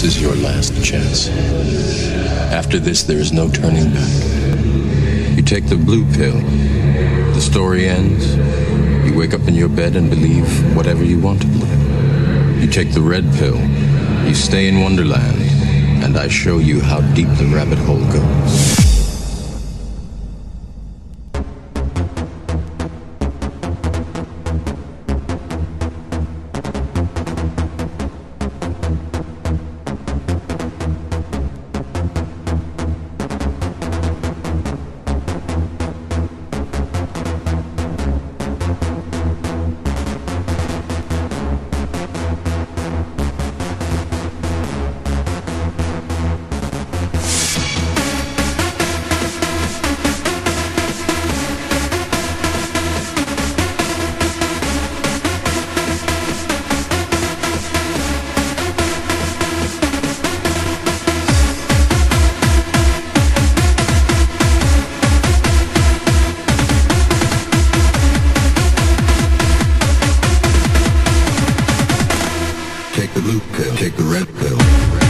is your last chance. After this, there is no turning back. You take the blue pill. The story ends. You wake up in your bed and believe whatever you want to believe. You take the red pill. You stay in Wonderland, and I show you how deep the rabbit hole goes. Take the blue pill, take the red pill.